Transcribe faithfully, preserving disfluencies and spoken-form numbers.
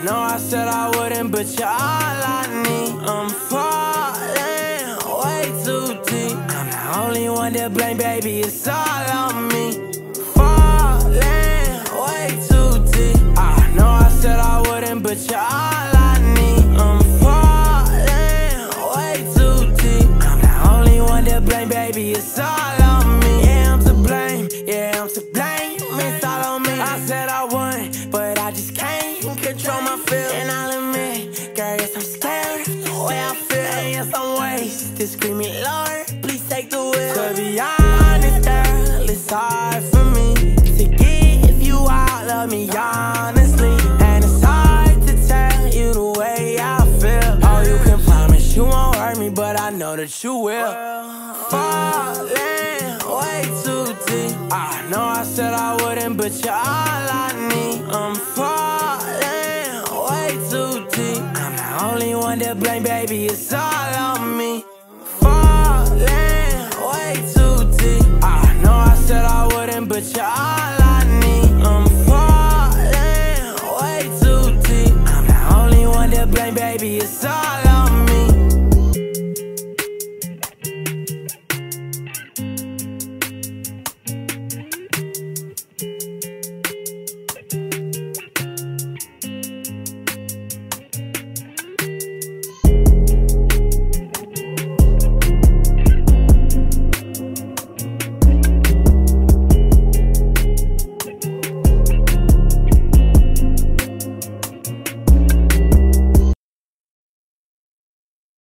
know I said I wouldn't, but you're all I need. I'm falling way too deep. I'm the only one to blame, baby, it's all on me. Falling way too deep. I know I said I wouldn't, but you're all I need. I'm falling way too deep. I'm the only one to blame, baby, it's all on me. Yeah, I'm to blame, yeah, I'm to blame, it's all on me. I said I wouldn't, but I just can't control my feelings. And I'll admit, girl, yes, I'm scared of the way I feel. And yes, I'm wasted, screaming, Lord, please take the wheel. To be honest, girl, it's hard for me to give you all of me, honestly. And it's hard to tell you the way I feel. Oh, you can promise you won't hurt me, but I know that you will. Falling way too deep. I know I said I wouldn't, but you're all I need. I'm falling way too deep. I'm the only one to blame, baby, it's all on me. Falling way too deep. I know I said I wouldn't, but you're all